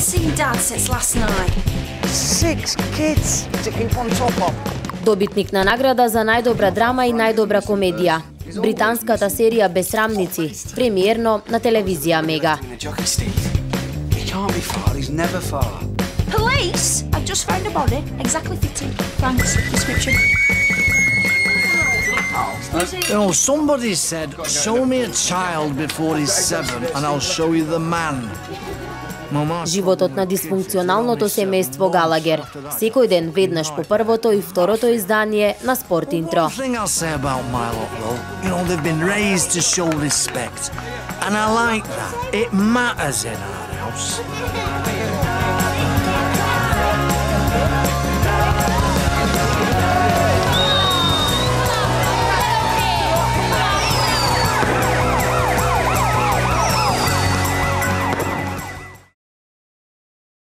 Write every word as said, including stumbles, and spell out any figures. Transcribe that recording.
seen Dad since last night. Six kids to keep on top of. Добитник на награда за најдобра драма и најдобра комедија. Британската серија Бесрамници, премиерно на телевизија Мега. Police! I've just found a body, exactly fitting Frank's description. You know, somebody said, show me a child before he's seven and I'll show you the man. Животот на дисфункционалното семејство Галагер. Секој ден веднаш по првото и второто издание на Спорт Интро. One thing I'll say about my lot, though, you know, they've been raised to show respect. And I like that. It matters in our house.